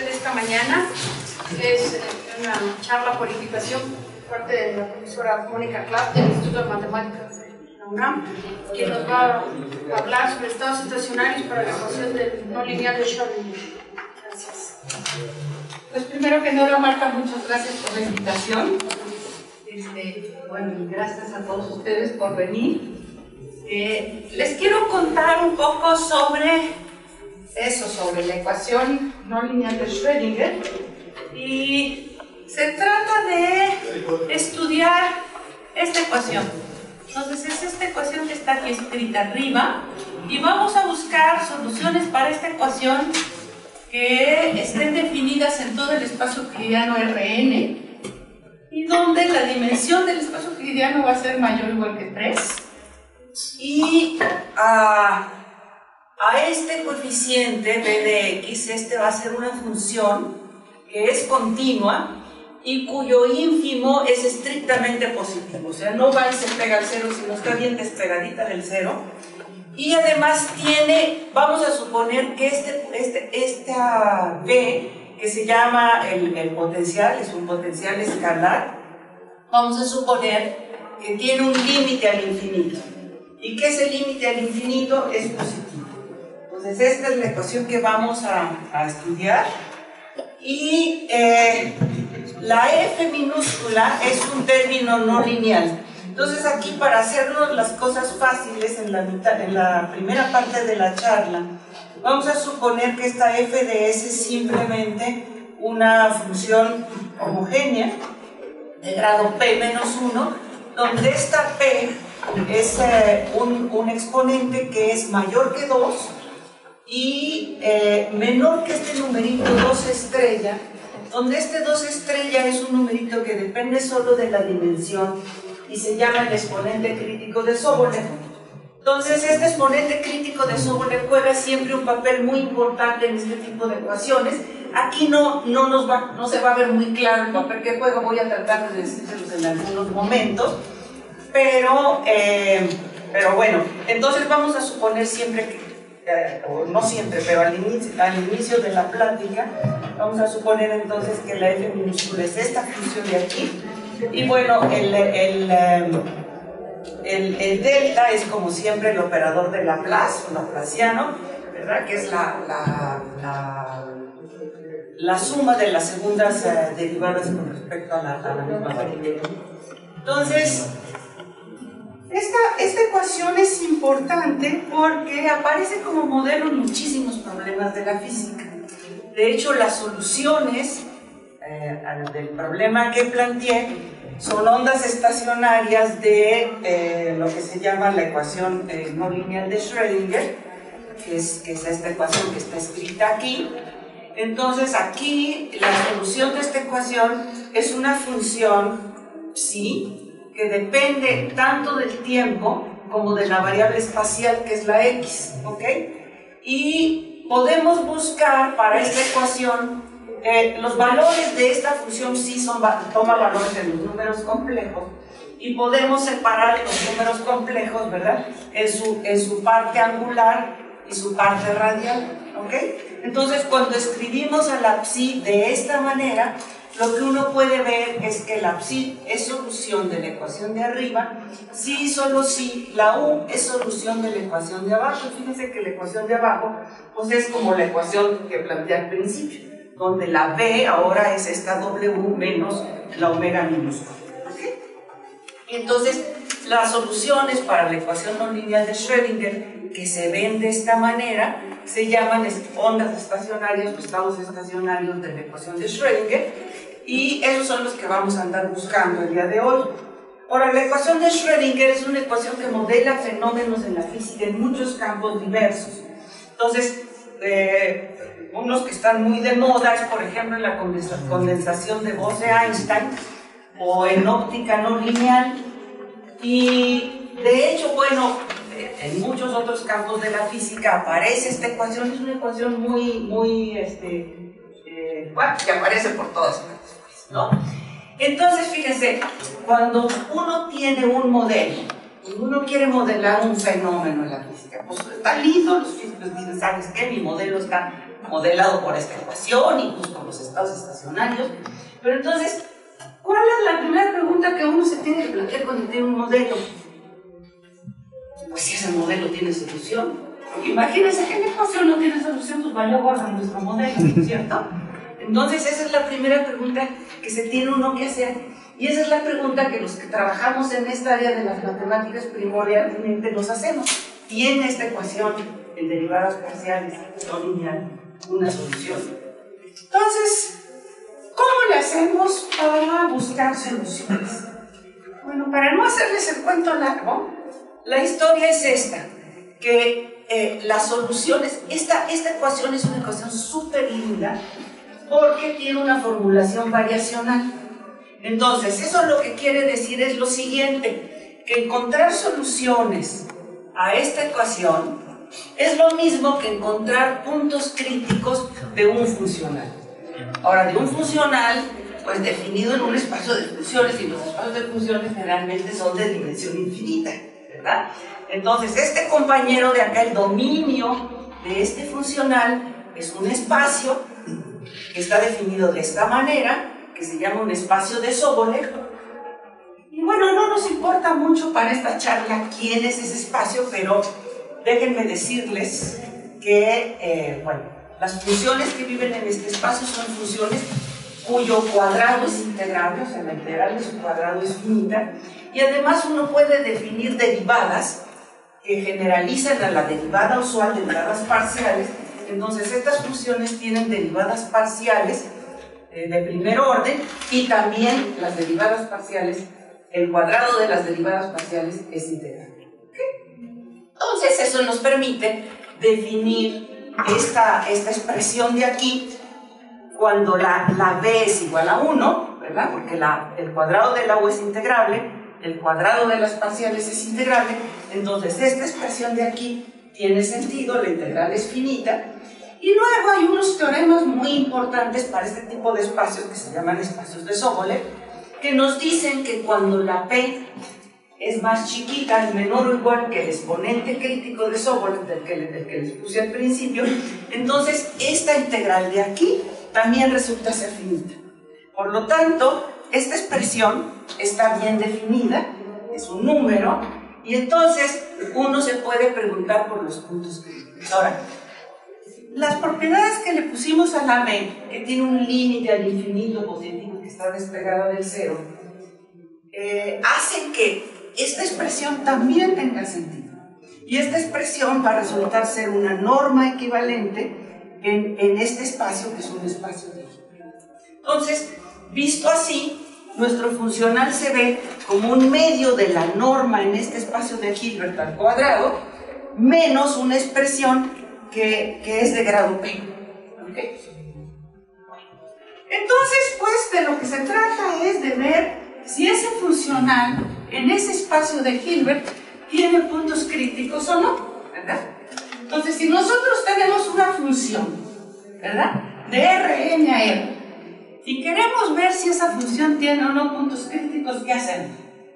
usted esta mañana es una charla por invitación por parte de la profesora Mónica Clapp del Instituto de Matemáticas de la UNAM, quien nos va a hablar sobre estados estacionarios para la ecuación del no lineal de Schrödinger. Gracias. Pues primero que nada, Marta, muchas gracias por la invitación. Bueno, y gracias a todos ustedes por venir. Les quiero contar un poco sobre eso, sobre la ecuación no lineal de Schrödinger. Y se trata de estudiar esta ecuación. Entonces es esta ecuación que está aquí escrita arriba. Y vamos a buscar soluciones para esta ecuación que estén definidas en todo el espacio euclidiano Rn. Y donde la dimensión del espacio euclidiano va a ser mayor o igual que 3. Y a este coeficiente b de x, este va a ser una función que es continua y cuyo ínfimo es estrictamente positivo. O sea, no va y se pega al cero, sino está bien despegadita del cero. Y además tiene, vamos a suponer que esta b, que se llama el potencial, es un potencial escalar, vamos a suponer que tiene un límite al infinito. Y que ese límite al infinito es positivo. Entonces esta es la ecuación que vamos a estudiar. Y la f minúscula es un término no lineal. Entonces aquí, para hacernos las cosas fáciles en la primera parte de la charla, vamos a suponer que esta f de s es simplemente una función homogénea de grado p menos 1, donde esta p es un exponente que es mayor que 2 y menor que este numerito 2 estrella, donde este 2 estrella es un numerito que depende solo de la dimensión y se llama el exponente crítico de Sobolev. Entonces este exponente crítico de Sobolev juega siempre un papel muy importante en este tipo de ecuaciones. Aquí no se va a ver muy claro el papel que juega, voy a tratar de decírselos en algunos momentos. Pero bueno, entonces vamos a suponer siempre que, o no siempre, pero al inicio de la plática, vamos a suponer entonces que la f minúscula es esta función de aquí. Y bueno, el delta es como siempre el operador de Laplace, o laplaciano, ¿verdad? Que es la suma de las segundas derivadas con respecto a la misma variable. Entonces, esta ecuación es importante porque aparece como modelo en muchísimos problemas de la física. De hecho, las soluciones del problema que planteé son ondas estacionarias de lo que se llama la ecuación no lineal de Schrödinger, que es esta ecuación que está escrita aquí. Entonces, aquí la solución de esta ecuación es una función psi, que depende tanto del tiempo como de la variable espacial que es la x, ¿ok? Y podemos buscar para esta ecuación los valores de esta función psi toma valores de los números complejos y podemos separar los números complejos, ¿verdad? En su parte angular y su parte radial, ¿ok? Entonces cuando escribimos a la psi de esta manera, lo que uno puede ver es que la psi es solución de la ecuación de arriba, si y solo si la u es solución de la ecuación de abajo. Fíjense que la ecuación de abajo pues es como la ecuación que planteé al principio, donde la b ahora es esta w menos la omega minúscula. ¿Okay? Entonces, las soluciones para la ecuación no lineal de Schrödinger, que se ven de esta manera, se llaman ondas estacionarias o estados estacionarios de la ecuación de Schrödinger, y esos son los que vamos a andar buscando el día de hoy. Ahora, la ecuación de Schrödinger es una ecuación que modela fenómenos en la física en muchos campos diversos. Entonces, unos que están muy de moda es, por ejemplo, en la condensación de Bose-Einstein o en óptica no lineal. Y de hecho, bueno, en muchos otros campos de la física aparece esta ecuación. Es una ecuación muy bueno, que aparece por todas partes, ¿no? Entonces, fíjense, cuando uno tiene un modelo, uno quiere modelar un fenómeno en la física, pues está lindo, los físicos dicen, ¿sabes qué? Mi modelo está modelado por esta ecuación, incluso con los estados estacionarios. Pero entonces, ¿cuál es la primera pregunta que uno se tiene que plantear cuando tiene un modelo? Pues si ese modelo tiene solución. Porque imagínense que la ecuación no tiene solución, pues vaya gorda nuestro modelo, ¿cierto? Entonces esa es la primera pregunta que se tiene uno que hacer. Y esa es la pregunta que los que trabajamos en esta área de las matemáticas primordialmente nos hacemos. ¿Tiene esta ecuación en derivadas parciales no lineal una solución? Entonces, ¿cómo le hacemos para buscar soluciones? Bueno, para no hacerles el cuento largo, la historia es esta, que las soluciones, esta ecuación es una ecuación súper linda porque tiene una formulación variacional. Entonces, eso lo que quiere decir es lo siguiente, que encontrar soluciones a esta ecuación es lo mismo que encontrar puntos críticos de un funcional. Ahora, de un funcional, pues definido en un espacio de funciones, y los espacios de funciones generalmente son de dimensión infinita, ¿verdad? Entonces, este compañero de acá, el dominio de este funcional, es un espacio que está definido de esta manera, que se llama un espacio de Sobolev. Y bueno, no nos importa mucho para esta charla quién es ese espacio, pero déjenme decirles que, bueno, las funciones que viven en este espacio son funciones cuyo cuadrado es integrable, o sea, la integral de su cuadrado es finita, y además uno puede definir derivadas que generalizan a la derivada usual, derivadas parciales. Entonces, estas funciones tienen derivadas parciales de primer orden, y también las derivadas parciales, el cuadrado de las derivadas parciales es integral. ¿Okay? Entonces eso nos permite definir esta expresión de aquí cuando la b es igual a 1, ¿verdad? Porque el cuadrado de la u es integrable, el cuadrado de las parciales es integrable. Entonces esta expresión de aquí tiene sentido, la integral es finita. Y luego hay unos teoremas muy importantes para este tipo de espacios que se llaman espacios de Sobolev, que nos dicen que cuando la P es más chiquita, es menor o igual que el exponente crítico de Sobolev, del que les puse al principio, entonces esta integral de aquí también resulta ser finita. Por lo tanto, esta expresión está bien definida, es un número, y entonces uno se puede preguntar por los puntos críticos. Ahora, las propiedades que le pusimos a la B, que tiene un límite al infinito positivo que está despegada del cero, hacen que esta expresión también tenga sentido. Y esta expresión va a resultar ser una norma equivalente en este espacio, que es un espacio de Hilbert. Entonces, visto así, nuestro funcional se ve como un medio de la norma en este espacio de Hilbert al cuadrado, menos una expresión que es de grado P. ¿Okay? Entonces, pues, de lo que se trata es de ver si ese funcional en ese espacio de Hilbert tiene puntos críticos o no, ¿verdad? Entonces, si nosotros tenemos una función, ¿verdad?, de Rn a R, y queremos ver si esa función tiene o no puntos críticos, ¿qué hacemos?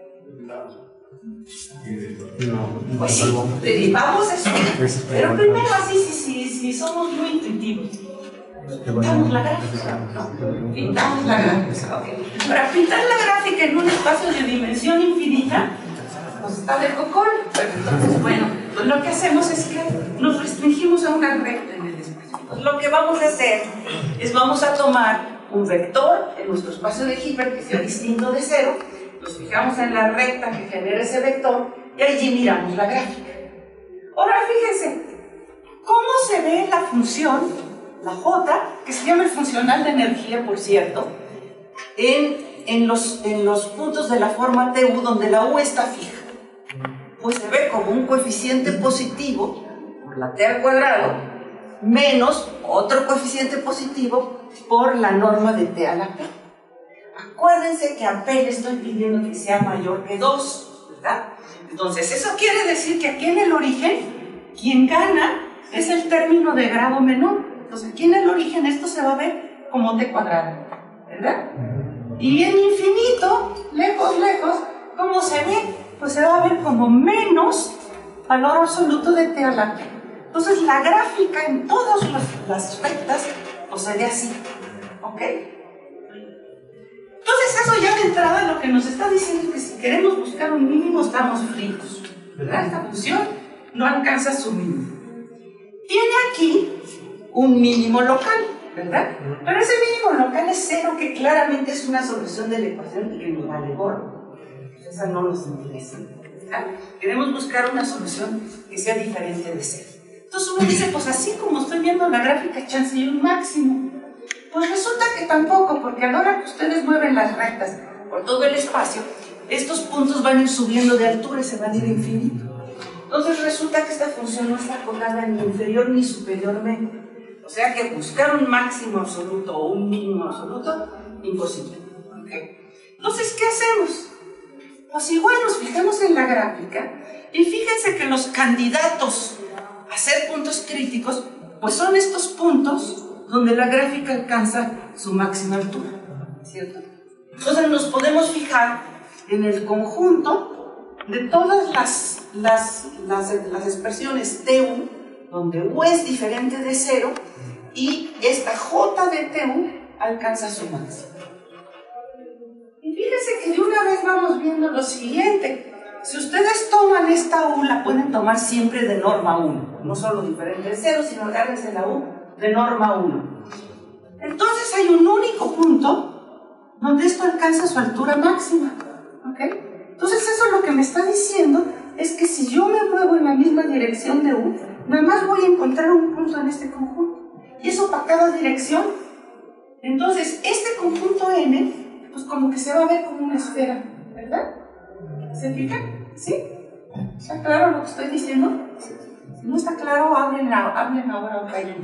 Pues sí, derivamos eso. Pero primero así, si somos muy intuitivos, pintamos la gráfica, ¿no? Pintamos la gráfica, okay. Para pintar la gráfica en un espacio de dimensión infinita, pues está de cocol. Entonces, bueno, pues lo que hacemos es que nos restringimos a una recta en el espacio. Pues lo que vamos a hacer es vamos a tomar un vector en nuestro espacio de Hilbert que sea distinto de cero, nos fijamos en la recta que genera ese vector y allí miramos la gráfica. Ahora fíjense, ¿cómo se ve la función, la J, que se llama el funcional de energía, por cierto, en los puntos de la forma TU donde la U está fija? Pues se ve como un coeficiente positivo por la T al cuadrado menos otro coeficiente positivo por la norma de T a la P. Acuérdense que a P le estoy pidiendo que sea mayor que 2, ¿verdad? Entonces, eso quiere decir que aquí en el origen, quien gana es el término de grado menor. Entonces, aquí en el origen esto se va a ver como T cuadrado, ¿verdad? Y en infinito, lejos, lejos, ¿cómo se ve? Pues se va a ver como menos valor absoluto de T a la P. Entonces la gráfica en todas las rectas pues se ve así, ¿ok? Entonces eso ya de entrada lo que nos está diciendo es que si queremos buscar un mínimo estamos fritos, ¿verdad? Esta función no alcanza su mínimo. Tiene aquí un mínimo local, ¿verdad? Pero ese mínimo local es 0, que claramente es una solución de la ecuación y que nos vale gorro. Esa no nos interesa, ¿verdad? Queremos buscar una solución que sea diferente de 0. Entonces uno dice, pues así como estoy viendo la gráfica, chance y un máximo. Pues resulta que tampoco, porque a la hora que ustedes mueven las rectas por todo el espacio, estos puntos van a ir subiendo de altura y se van a ir a infinito. Entonces resulta que esta función no está acotada ni inferior ni superiormente. O sea que buscar un máximo absoluto o un mínimo absoluto, imposible. ¿Okay? Entonces, ¿qué hacemos? Pues igual nos fijamos en la gráfica y fíjense que los candidatos a ser puntos críticos, pues son estos puntos donde la gráfica alcanza su máxima altura, ¿cierto? Entonces nos podemos fijar en el conjunto de todas las expresiones TU, donde U es diferente de 0, y esta J de TU alcanza su máximo. Y fíjense que de una vez vamos viendo lo siguiente. Si ustedes toman esta U, la pueden tomar siempre de norma 1, no solo diferente de 0, sino agárrense la U de norma 1. Entonces hay un único punto donde esto alcanza su altura máxima, ¿ok? Entonces eso lo que me está diciendo es que si yo me muevo en la misma dirección de U, nada más voy a encontrar un punto en este conjunto, y eso para cada dirección. Entonces este conjunto N, pues como que se va a ver como una esfera, ¿verdad? ¿Se fijan? ¿Sí? ¿Está claro lo que estoy diciendo? Si no está claro, hablen ahora o callen.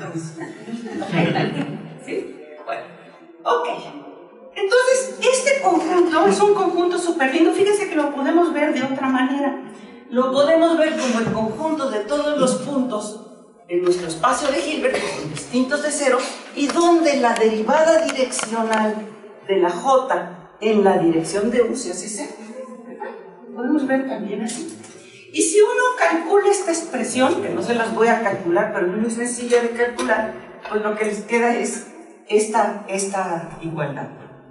¿Sí? Bueno, ok. Entonces, este conjunto es un conjunto súper lindo. Fíjense que lo podemos ver de otra manera. Lo podemos ver como el conjunto de todos los puntos en nuestro espacio de Hilbert, que son distintos de 0, y donde la derivada direccional de la J en la dirección de U se hace 0. Podemos ver también así. Y si uno calcula esta expresión, que no se las voy a calcular, pero es muy sencilla de calcular, pues lo que les queda es esta igualdad.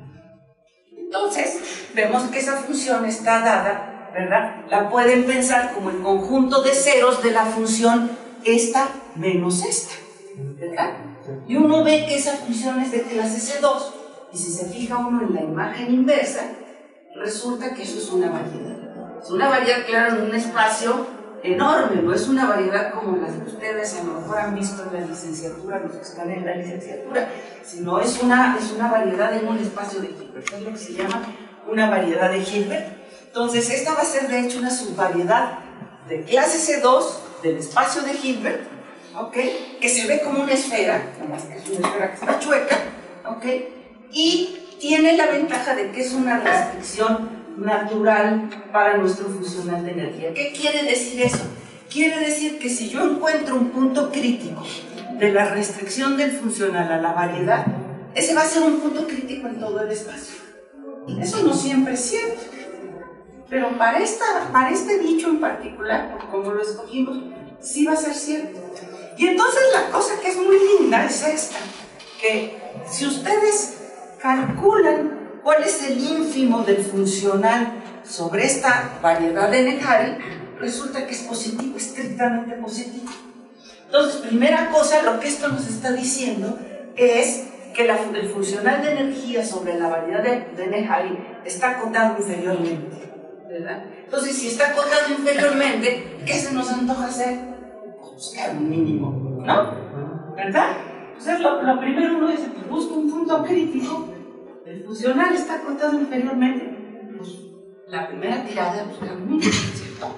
Entonces, vemos que esa función está dada, ¿verdad? La pueden pensar como el conjunto de ceros de la función esta menos esta, ¿verdad? Y uno ve que esa función es de clase C2, y si se fija uno en la imagen inversa, resulta que eso es una variedad. Es una variedad, claro, en un espacio enorme, no es una variedad como las que ustedes a lo mejor han visto en la licenciatura, los que están en la licenciatura, sino es una variedad en un espacio de Hilbert, es lo que se llama una variedad de Hilbert. Entonces, esta va a ser de hecho una subvariedad de clase C2 del espacio de Hilbert, ¿ok? Que se ve como una esfera, nomás que es una esfera que está chueca, ¿ok? Y tiene la ventaja de que es una restricción natural para nuestro funcional de energía. ¿Qué quiere decir eso? Quiere decir que si yo encuentro un punto crítico de la restricción del funcional a la variedad, ese va a ser un punto crítico en todo el espacio. Eso no siempre es cierto, pero para este dicho en particular, como lo escogimos, sí va a ser cierto. Y entonces la cosa que es muy linda es esta, que si ustedes calculan cuál es el ínfimo del funcional sobre esta variedad de Neharin, resulta que es positivo, estrictamente positivo. Entonces, primera cosa, lo que esto nos está diciendo es que el funcional de energía sobre la variedad de Neharin está acotado inferiormente, ¿verdad? Entonces, si está acotado inferiormente, ¿qué se nos antoja hacer? Pues buscar un mínimo, ¿no? ¿Verdad? Entonces, lo primero uno dice, pues busca un punto crítico. El funcional está acotado inferiormente, pues la primera tirada es buscar un mínimo, ¿cierto?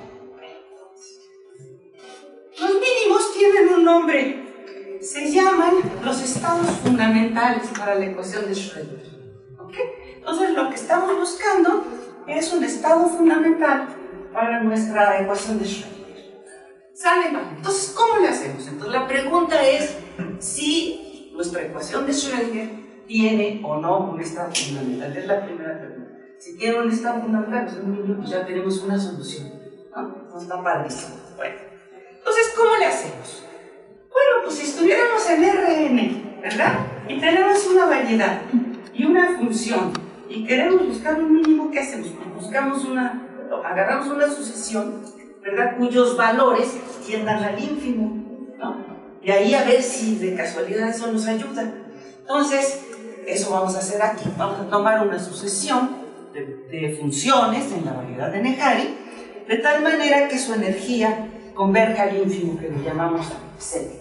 Los mínimos tienen un nombre, se llaman los estados fundamentales para la ecuación de Schrödinger, ¿ok? Entonces lo que estamos buscando es un estado fundamental para nuestra ecuación de Schrödinger. ¿Sale? Entonces, ¿cómo le hacemos? Entonces la pregunta es si nuestra ecuación de Schrödinger tiene o no un estado fundamental. Es la primera pregunta. Si tiene un estado fundamental, pues ya tenemos una solución, ¿no? No está padrísimo. Bueno, entonces, ¿cómo le hacemos? Bueno, pues si estuviéramos en RN, ¿verdad? Y tenemos una variedad y una función y queremos buscar un mínimo, ¿qué hacemos? Buscamos agarramos una sucesión, ¿verdad? Cuyos valores tiendan al ínfimo, ¿no? Y ahí a ver si de casualidad eso nos ayuda. Entonces, eso vamos a hacer aquí. Vamos a tomar una sucesión de funciones en la variedad de Neharry, de tal manera que su energía converja al ínfimo, que lo llamamos Z.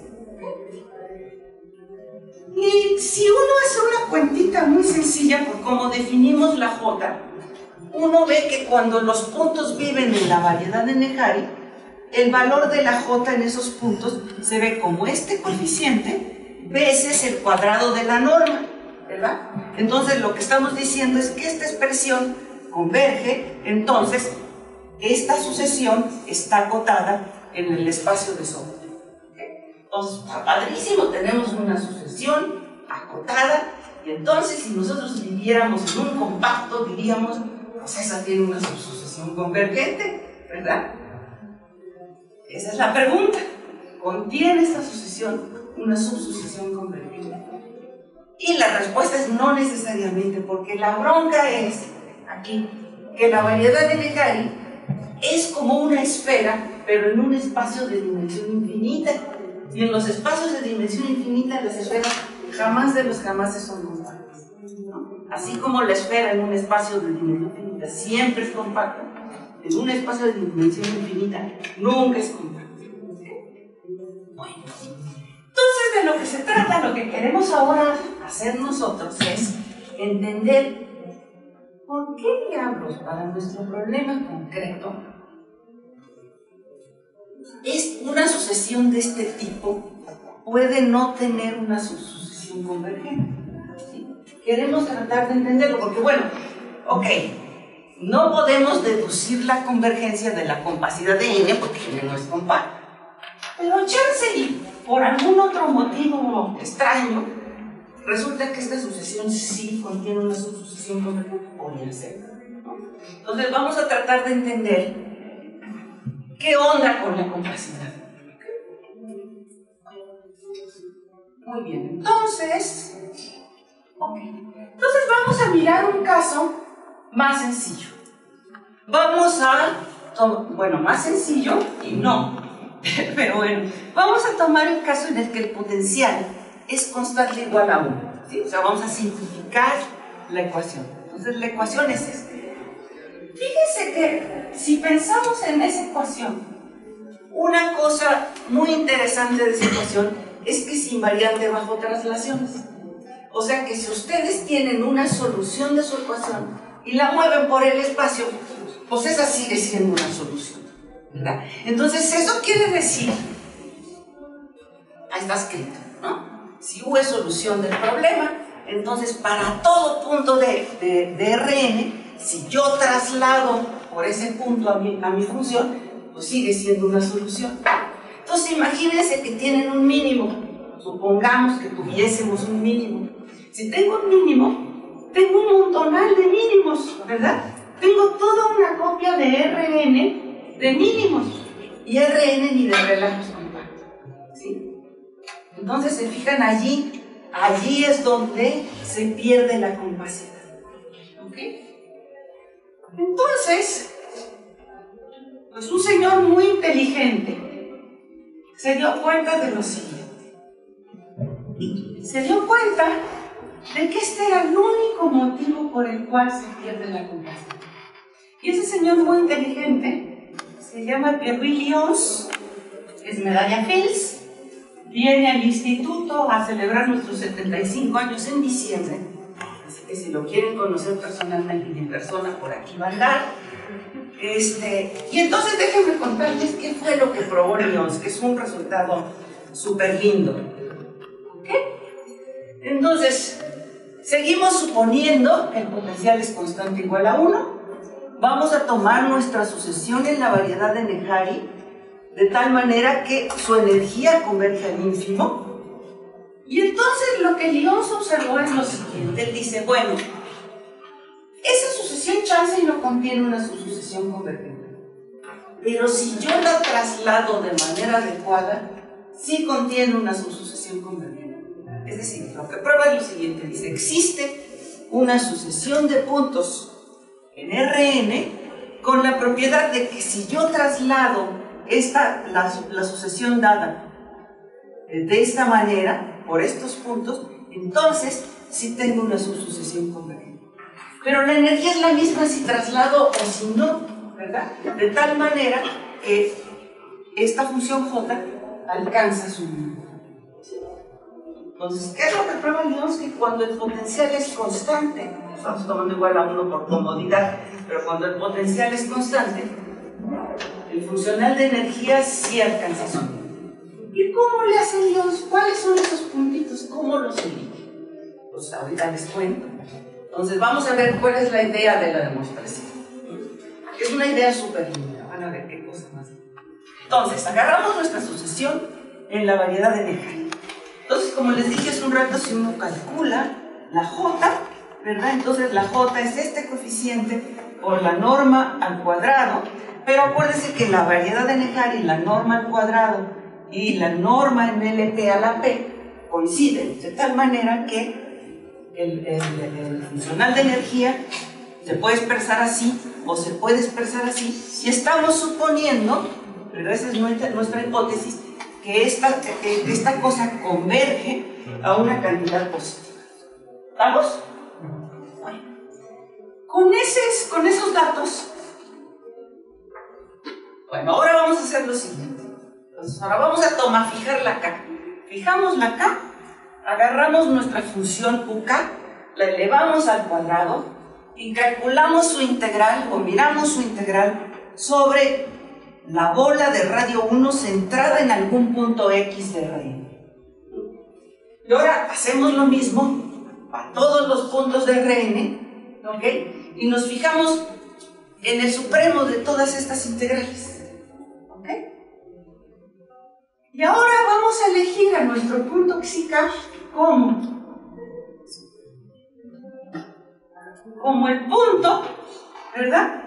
Y si uno hace una cuentita muy sencilla por cómo definimos la J, uno ve que cuando los puntos viven en la variedad de Neharry, el valor de la J en esos puntos se ve como este coeficiente veces el cuadrado de la norma, ¿verdad? Entonces lo que estamos diciendo es que esta expresión converge, entonces esta sucesión está acotada en el espacio de sombra. Entonces, está padrísimo, tenemos una sucesión acotada, y entonces si nosotros viviéramos en un compacto, diríamos, pues esa tiene una subsucesión convergente, ¿verdad? Esa es la pregunta. ¿Contiene esta sucesión una subsucesión convergente? Y la respuesta es no necesariamente, porque la bronca es aquí que la variedad de Neharry es como una esfera, pero en un espacio de dimensión infinita. Y en los espacios de dimensión infinita, las esferas jamás de los jamases son compactas, ¿no? Así como la esfera en un espacio de dimensión infinita siempre es compacta, en un espacio de dimensión infinita nunca es compacta. Bueno, entonces de lo que se trata, lo que queremos ahora hacer nosotros es entender por qué diablos para nuestro problema concreto es una sucesión de este tipo puede no tener una sucesión convergente. ¿Sí? Queremos tratar de entenderlo porque, bueno, ok, no podemos deducir la convergencia de la compacidad de n porque n no es compacta. Pero chance y por algún otro motivo extraño, resulta que esta sucesión sí contiene una subsucesión convergente. Podría ser, ¿no? Entonces vamos a tratar de entender ¿qué onda con la compacidad? Muy bien, entonces vamos a mirar un caso más sencillo. Más sencillo y no, pero bueno, vamos a tomar el caso en el que el potencial es constante igual a 1, ¿sí? O sea, vamos a simplificar la ecuación. Entonces la ecuación es esta. Fíjense que si pensamos en esa ecuación, una cosa muy interesante de esa ecuación es que es invariante bajo traslaciones. O sea que si ustedes tienen una solución de su ecuación y la mueven por el espacio, pues esa sigue siendo una solución, ¿verdad? Entonces eso quiere decir, ahí está escrito, ¿no? Si U es solución del problema, entonces para todo punto de Rn, si yo traslado por ese punto a mi función, pues sigue siendo una solución. Entonces imagínense que tienen un mínimo. Supongamos que tuviésemos un mínimo. Si tengo un mínimo, tengo un montonal de mínimos, ¿verdad? Tengo toda una copia de Rn de mínimos. Y Rn ni de relajo es compacto, ¿sí? Entonces se fijan allí es donde se pierde la compacidad. ¿Ok? Entonces, pues un señor muy inteligente se dio cuenta de lo siguiente. Se dio cuenta de que este era el único motivo por el cual se pierde la compacidad. Y ese señor muy inteligente se llama Pierre-Louis Lions, es medalla Fields, viene al instituto a celebrar nuestros 75 años en diciembre. Así que si lo quieren conocer personalmente y en persona, por aquí va a andar. Y entonces déjenme contarles qué fue lo que probó Lions, que es un resultado súper lindo. ¿Ok? Entonces, seguimos suponiendo que el potencial es constante igual a 1. Vamos a tomar nuestra sucesión en la variedad de Neharry de tal manera que su energía converge al ínfimo. Y entonces lo que Lions observó es lo siguiente. Él dice, bueno, esa sucesión chance y no contiene una subsucesión convergente. Pero si yo la traslado de manera adecuada, sí contiene una subsucesión convergente. Es decir, lo que prueba es lo siguiente, dice, existe una sucesión de puntos en Rn con la propiedad de que si yo traslado la sucesión dada de esta manera, por estos puntos, entonces sí tengo una subsucesión convergente. Pero la energía es la misma si traslado o si no, ¿verdad? De tal manera que esta función J alcanza su número. Entonces, ¿qué es lo que prueba Lionsky? Cuando el potencial es constante, estamos tomando igual a 1 por comodidad, pero cuando el potencial es constante, el funcional de energía sí alcanza su número. ¿Y cómo le hace Lionsky? ¿Cuáles son esos puntitos? ¿Cómo los elige? Pues ahorita les cuento. Entonces, vamos a ver cuál es la idea de la demostración. Es una idea súper linda, van a ver qué cosa más. Entonces, agarramos nuestra sucesión en la variedad de Neharin. Entonces, como les dije hace un rato, si uno calcula la J, ¿verdad? Entonces, la J es este coeficiente por la norma al cuadrado, pero acuérdense que la variedad de Neharin, la norma al cuadrado y la norma en LP a la P coinciden, de tal manera que el funcional de energía se puede expresar así o se puede expresar así, y estamos suponiendo, pero esa es nuestra hipótesis, que esta cosa converge a una cantidad positiva. ¿Vamos? Bueno, con esos datos, bueno, ahora vamos a hacer lo siguiente. Entonces, ahora vamos a fijar la K. Fijamos la K, agarramos nuestra función UK, la elevamos al cuadrado y calculamos su integral, o miramos su integral, sobre la bola de radio 1 centrada en algún punto X de Rn. Y ahora hacemos lo mismo para todos los puntos de Rn, ¿ok? Y nos fijamos en el supremo de todas estas integrales, ¿ok? Y ahora vamos a elegir a nuestro punto Xk como el punto, ¿verdad?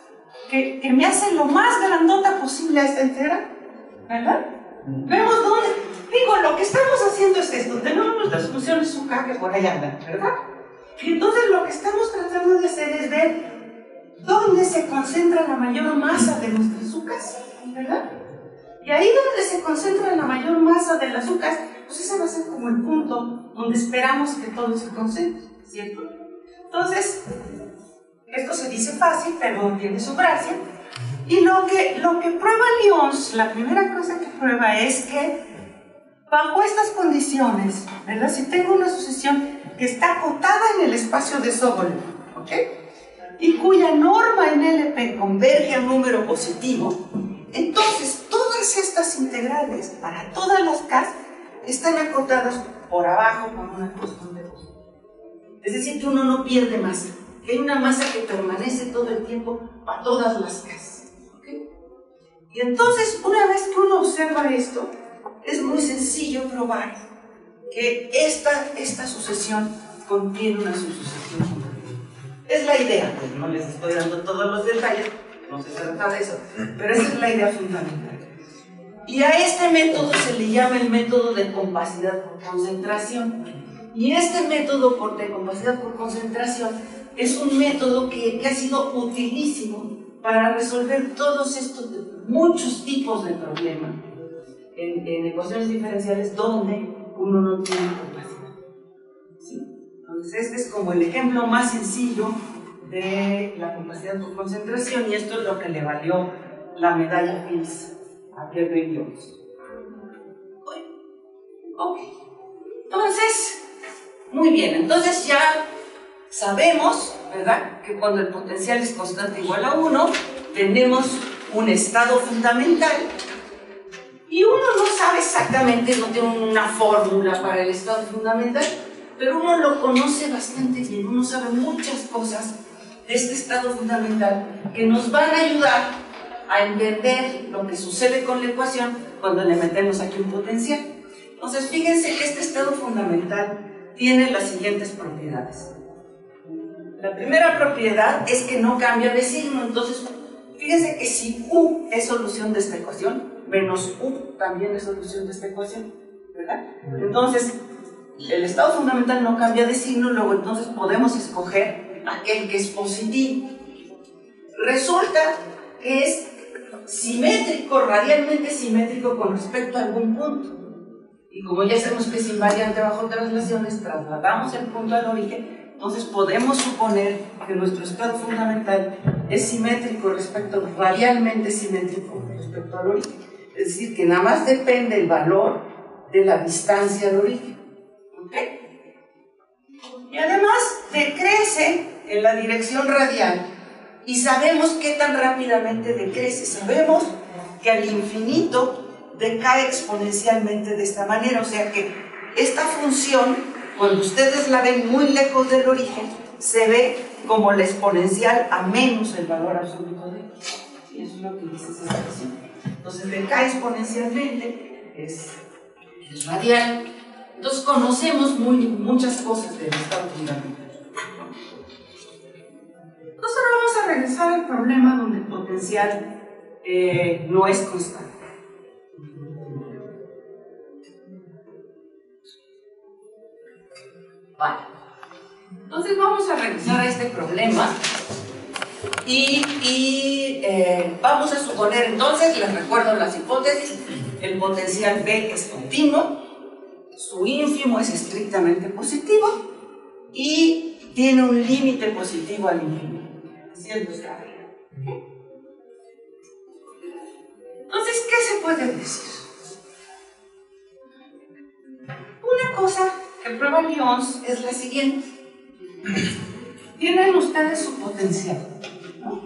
Que me hace lo más grandota posible a esta integral, ¿verdad? Vemos dónde, digo, lo que estamos haciendo es esto, tenemos nuestras funciones UK que por ahí andan, ¿verdad? Y entonces lo que estamos tratando de hacer es ver dónde se concentra la mayor masa de nuestras UCAs, ¿verdad? Y ahí donde se concentra la mayor masa de las UCAs, pues ese va a ser como el punto donde esperamos que todo se concentre, ¿cierto? Entonces, esto se dice fácil, pero tiene su gracia. Y lo que prueba Lyons, la primera cosa que prueba es que bajo estas condiciones, ¿verdad? Si tengo una sucesión que está acotada en el espacio de Sobolev, ¿ok? Y cuya norma en LP converge a un número positivo, entonces todas estas integrales para todas las K están acotadas por abajo con una constante positiva. Es decir, que uno no pierde masa, que hay una masa que permanece todo el tiempo para todas las K. ¿Okay? Y entonces, una vez que uno observa esto, es muy sencillo probar que esta sucesión contiene una subsucesión. Es la idea, pues no les estoy dando todos los detalles, no se trata de eso, pero esa es la idea fundamental. Y a este método se le llama el método de compacidad por concentración. Y este método de compacidad por concentración es un método que ha sido utilísimo para resolver todos estos muchos tipos de problemas en ecuaciones diferenciales donde uno no tiene compacidad. ¿Sí? Entonces este es como el ejemplo más sencillo de la compacidad por concentración, y esto es lo que le valió la medalla Fields a Pierre Lyons. Bueno, ok. Entonces, muy bien, entonces ya sabemos, ¿verdad?, que cuando el potencial es constante igual a 1, tenemos un estado fundamental, y uno no sabe exactamente, no tiene una fórmula para el estado fundamental, pero uno lo conoce bastante bien, uno sabe muchas cosas de este estado fundamental que nos van a ayudar a entender lo que sucede con la ecuación cuando le metemos aquí un potencial. Entonces, fíjense que este estado fundamental tiene las siguientes propiedades. La primera propiedad es que no cambia de signo. Entonces, fíjense que si U es solución de esta ecuación, menos U también es solución de esta ecuación, ¿verdad? Entonces, el estado fundamental no cambia de signo, luego entonces podemos escoger aquel que es positivo. Resulta que es simétrico, radialmente simétrico con respecto a algún punto. Y como ya sabemos que es invariante bajo traslaciones, trasladamos el punto al origen, entonces podemos suponer que nuestro estado fundamental es simétrico radialmente simétrico respecto al origen. Es decir, que nada más depende el valor de la distancia al origen. ¿Ok? Y además decrece en la dirección radial. Y sabemos qué tan rápidamente decrece. Sabemos que al infinito decae exponencialmente de esta manera. O sea que esta función, cuando ustedes la ven muy lejos del origen, se ve como la exponencial a menos el valor absoluto de x. Y eso es lo que dice esa expresión. Entonces decae exponencialmente, es radial. Entonces conocemos muchas cosas del estado fundamental. Entonces ahora vamos a regresar al problema donde el potencial no es constante. Vale. Entonces vamos a regresar a este problema y vamos a suponer entonces, les recuerdo las hipótesis, el potencial B es continuo, su ínfimo es estrictamente positivo y tiene un límite positivo al infinito. Siendo esta regla. Entonces, ¿qué se puede decir? Una cosa que prueba Lyons es la siguiente. Tienen ustedes su potencial, ¿no?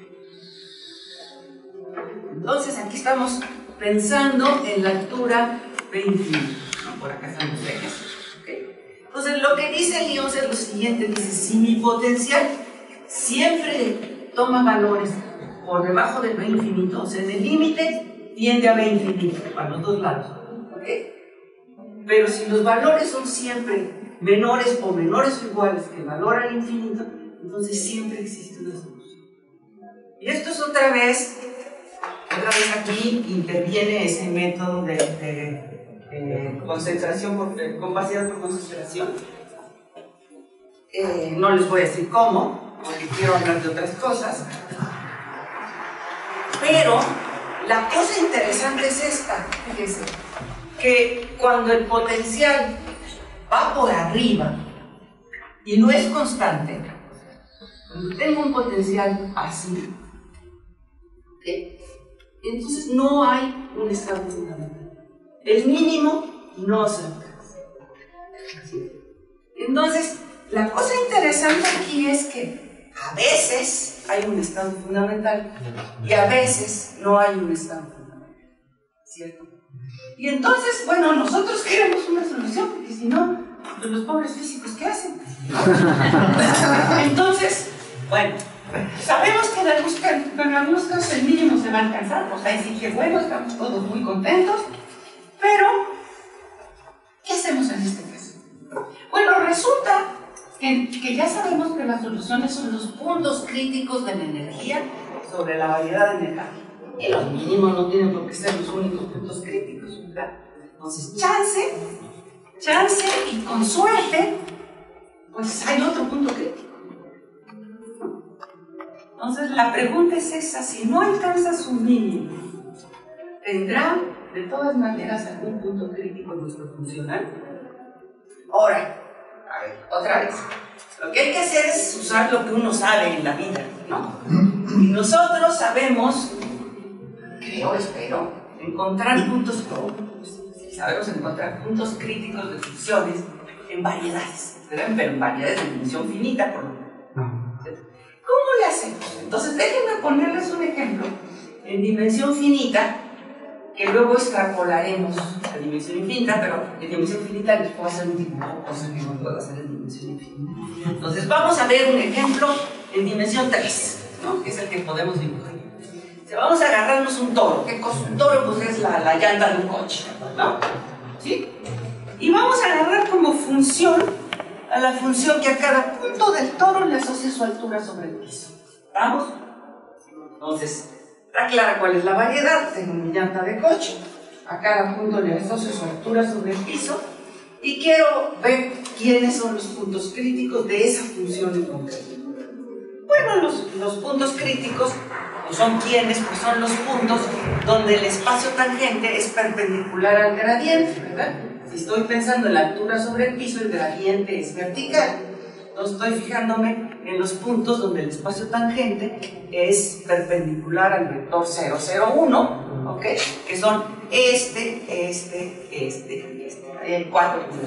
Entonces, aquí estamos pensando en la altura B infinito, ¿no? Por acá están los ejes. ¿Okay? Entonces, lo que dice Lyons es lo siguiente. Dice, si mi potencial siempre toma valores por debajo del B infinito, o sea, en el límite tiende a B infinito, a los dos lados, ¿ok? Pero si los valores son siempre menores o iguales que el valor al infinito, entonces siempre existe una solución. Y esto es otra vez aquí interviene ese método de concentración, con capacidad por concentración. No les voy a decir cómo, porque quiero hablar de otras cosas. Pero la cosa interesante es esta, fíjense, que cuando el potencial va por arriba y no es constante, cuando tengo un potencial así, ¿okay? Entonces no hay un estado fundamental. El mínimo no se alcanza. Entonces, la cosa interesante aquí es que a veces hay un estado fundamental y a veces no hay un estado fundamental, ¿cierto? Y entonces, bueno, nosotros queremos una solución, porque si no, pues los pobres físicos, ¿qué hacen? Entonces, bueno, sabemos que en algunos casos el mínimo se va a alcanzar, pues ahí sí que bueno, estamos todos muy contentos, pero ¿qué hacemos en este caso? Bueno, resulta que ya sabemos que las soluciones son los puntos críticos de la energía sobre la variedad de energía. Y los mínimos no tienen por qué ser los únicos puntos críticos, ¿verdad? Entonces, chance y con suerte, pues hay otro punto crítico. Entonces, la pregunta es esa: si no alcanza su mínimo, ¿tendrá de todas maneras algún punto crítico nuestro funcional? Ahora, a ver, otra vez. Lo que hay que hacer es usar lo que uno sabe en la vida, ¿no? Y nosotros sabemos, espero, encontrar puntos sabemos encontrar puntos críticos de funciones en variedades, ¿verdad? Pero en variedades de dimensión finita, por lo menos. ¿Cómo le hacemos? Entonces, déjenme ponerles un ejemplo en dimensión finita, que luego extrapolaremos a dimensión infinita, pero en dimensión finita les puedo hacer un dibujo, cosa que no puedo hacer en dimensión infinita. Entonces, vamos a ver un ejemplo en dimensión 3, ¿no? Que es el que podemos dibujar. Vamos a agarrarnos un toro. ¿Qué cosa? Un toro, pues es la llanta de un coche, ¿no? ¿Sí? Y vamos a agarrar como función a la función que a cada punto del toro le asocia su altura sobre el piso. ¿Vamos? Entonces, Está clara cuál es la variedad. Tengo mi llanta de coche, a cada punto le asocio su altura sobre el piso y quiero ver quiénes son los puntos críticos de esa función en concreto. Bueno, los puntos críticos son quiénes, pues son los puntos donde el espacio tangente es perpendicular al gradiente, ¿verdad? Si estoy pensando en la altura sobre el piso, el gradiente es vertical. Entonces estoy fijándome en los puntos donde el espacio tangente es perpendicular al vector 0, 0, 1, ¿ok? Que son este. Ahí hay 4 puntos.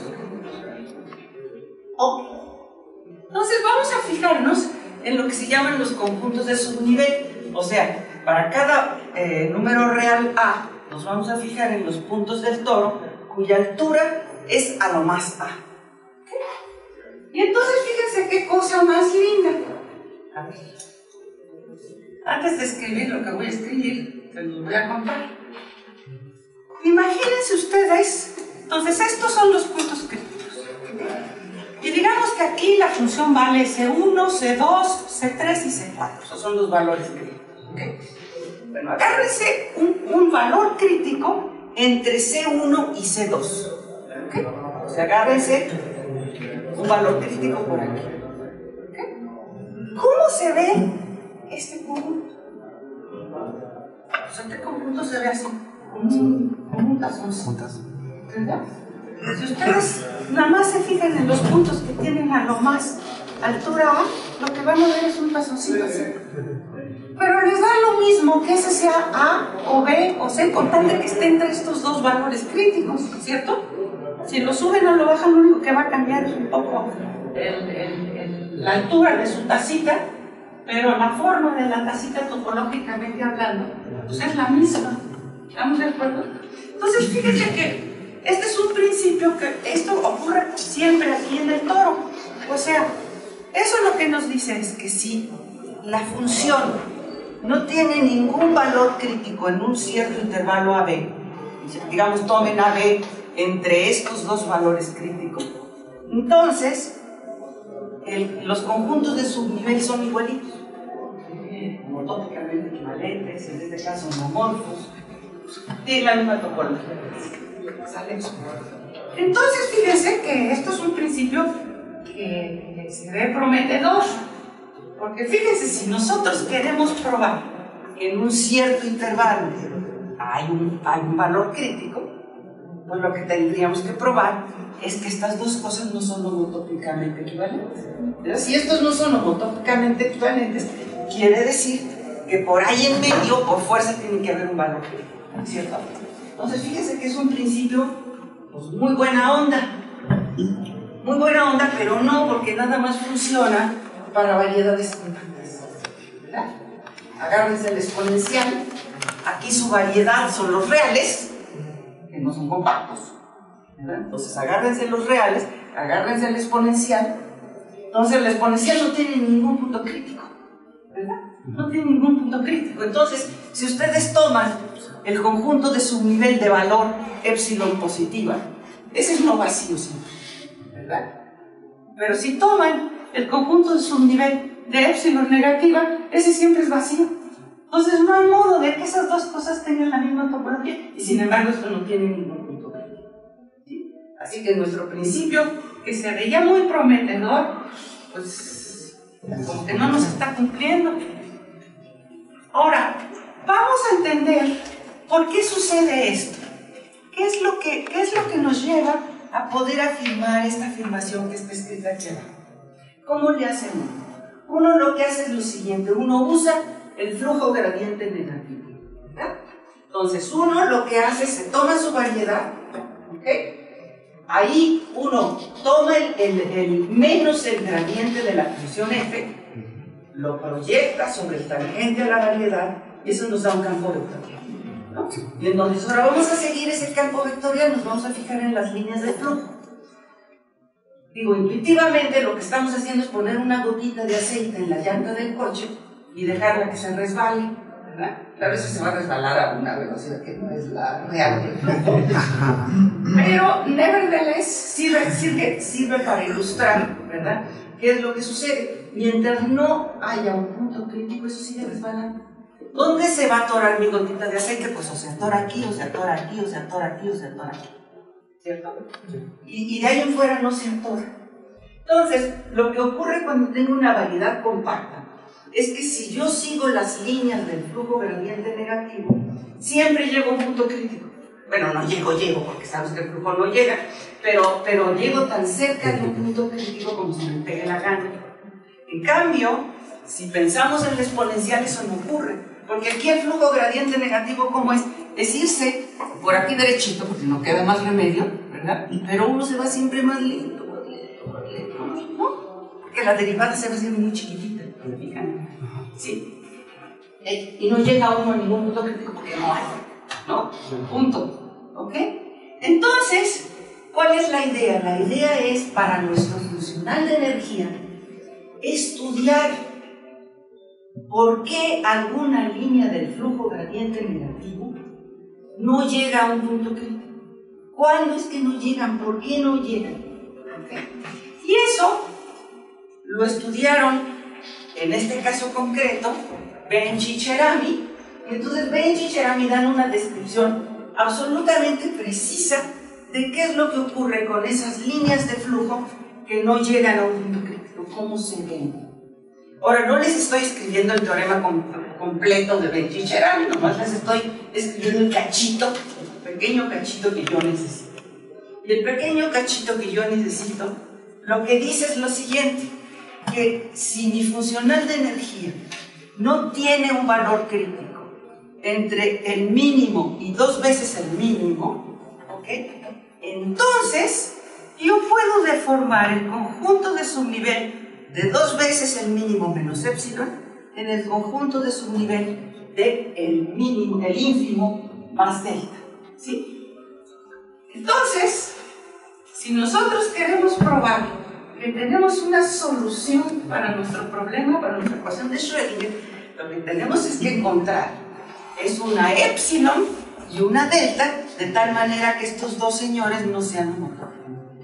Ok. Entonces vamos a fijarnos en lo que se llaman los conjuntos de subnivel. O sea, para cada número real A, nos vamos a fijar en los puntos del toro cuya altura es a lo más A. Y entonces fíjense qué cosa más linda. A ver. Antes de escribir lo que voy a escribir, se los voy a contar. Imagínense ustedes, entonces estos son los puntos críticos. Y digamos que aquí la función vale C1, C2, C3 y C4. Esos son los valores críticos. ¿Okay? Bueno, agárrense un valor crítico entre C1 y C2. ¿Okay? O sea, agárrense un valor crítico por aquí. ¿Okay? ¿Cómo se ve este conjunto? Pues este conjunto se ve así, como un tazoncito. ¿Verdad? Si ustedes nada más se fijan en los puntos que tienen a lo más altura A, lo que van a ver es un tazoncito así. Pero les da lo mismo que ese sea A o B o C, con tal de que esté entre estos dos valores críticos, ¿cierto? Si lo suben o lo bajan, lo único que va a cambiar es un poco la altura de su tacita, pero la forma de la tacita topológicamente hablando, pues es la misma. ¿Estamos de acuerdo? Entonces, fíjense que este es un principio que esto ocurre siempre aquí en el toro. O sea, eso lo que nos dice es que si la función no tiene ningún valor crítico en un cierto intervalo AB, digamos tomen AB entre estos dos valores críticos, entonces los conjuntos de subnivel son igualitos, homotópicamente equivalentes, en este caso homomorfos, tienen la misma topología. ¿Sale? Entonces fíjense que esto es un principio que se ve prometedor, porque fíjense, si nosotros queremos probar que en un cierto intervalo hay un valor crítico, pues lo que tendríamos que probar es que estas dos cosas no son homotópicamente equivalentes. Pero si estos no son homotópicamente equivalentes, quiere decir que por ahí en medio, por fuerza, tiene que haber un valor crítico, ¿cierto? Entonces fíjense que es un principio pues, muy buena onda, pero no porque nada más funciona para variedades compactas, ¿verdad? Agárrense el exponencial, aquí su variedad son los reales, que no son compactos, ¿verdad? Entonces agárrense los reales, agárrense el exponencial. Entonces el exponencial no tiene ningún punto crítico, ¿verdad? No tiene ningún punto crítico. Entonces, si ustedes toman el conjunto de subnivel de valor epsilon positiva, ese es no vacío siempre, ¿verdad? Pero si toman el conjunto de subnivel de epsilon negativa, ese siempre es vacío. Entonces no hay modo de que esas dos cosas tengan la misma topología, y sin embargo esto no tiene ningún punto crítico, ¿sí? Así que nuestro principio, que se veía muy prometedor, pues como que no nos está cumpliendo. Ahora, vamos a entender por qué sucede esto. ¿Qué es lo que nos lleva a poder afirmar esta afirmación que está escrita aquí abajo? ¿Cómo le hace uno? Uno lo que hace es lo siguiente, uno usa el flujo gradiente negativo, ¿verdad? Entonces uno lo que hace es se toma su variedad, ¿ok? Ahí uno toma el menos el gradiente de la función f, lo proyecta sobre el tangente a la variedad y eso nos da un campo vectorial, ¿no? Y entonces ahora vamos a seguir ese campo vectorial, nos vamos a fijar en las líneas de flujo. Digo, intuitivamente lo que estamos haciendo es poner una gotita de aceite en la llanta del coche y dejarla que se resbale, ¿verdad? A veces se va a resbalar a una velocidad que no es la real del flujo. Pero, nevertheless, sirve para ilustrar, ¿verdad? ¿Qué es lo que sucede? Mientras no haya un punto crítico, eso sigue resbalando. ¿Dónde se va a atorar mi gotita de aceite? Pues o se atora aquí, o se atora aquí, o se atora aquí, o se atora aquí. ¿Cierto? Y de ahí en fuera no se atora. Entonces, lo que ocurre cuando tengo una variedad compacta es que si yo sigo las líneas del flujo gradiente negativo, siempre llego a un punto crítico. Bueno, no llego, porque sabes que el flujo no llega, pero llego tan cerca de un punto crítico como si me pegue la gana. En cambio, si pensamos en la exponencial, eso no ocurre, porque aquí el flujo gradiente negativo, ¿cómo es? Es irse por aquí derechito, porque no queda más remedio, ¿verdad? Pero uno se va siempre más lento, ¿no? Porque la derivada se va a hacer muy chiquitita, ¿fijan? Sí. Y no llega uno a ningún punto crítico porque no hay, ¿no? Punto. ¿Ok? Entonces, ¿cuál es la idea? La idea es, para nuestro funcional de energía, estudiar por qué alguna línea del flujo gradiente negativo no llega a un punto crítico. ¿Cuándo es que no llegan? ¿Por qué no llegan? ¿Okay? Y eso lo estudiaron, en este caso concreto, Bench y Cherami. Y entonces Bench y Cherami dan una descripción absolutamente precisa de qué es lo que ocurre con esas líneas de flujo que no llegan a un punto crítico, cómo se ven. Ahora, no les estoy escribiendo el teorema completo de Bench y Cherami, nomás les estoy escribiendo el cachito, el pequeño cachito que yo necesito. Y el pequeño cachito que yo necesito, lo que dice es lo siguiente, que si mi funcional de energía no tiene un valor crítico entre el mínimo y 2 veces el mínimo, ¿ok? Entonces, yo puedo deformar el conjunto de subnivel de 2 veces el mínimo menos épsilon en el conjunto de subnivel de el mínimo, el ínfimo más delta, ¿sí? Entonces, si nosotros queremos probar que tenemos una solución para nuestro problema, para nuestra ecuación de Schrödinger, lo que tenemos es que encontrar es una épsilon y una delta, de tal manera que estos dos señores no sean homogéneos.